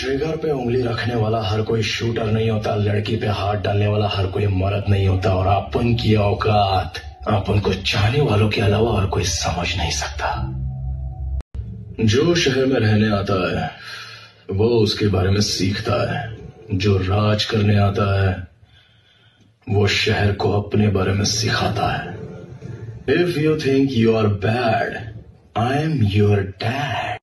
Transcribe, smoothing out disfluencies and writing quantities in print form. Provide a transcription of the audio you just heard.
Trigger पे उंगली रखने वाला हर कोई शूटर नहीं होता, लड़की पे हाथ डालने वाला हर कोई मर्द नहीं होता, और अपन की औकात अपन को चाहने वालों के अलावा और कोई समझ नहीं सकता। जो शहर में रहने आता है वो उसके बारे में सीखता है, जो राज करने आता है वो शहर को अपने बारे में सिखाता है। If you think you are bad, I am your dad.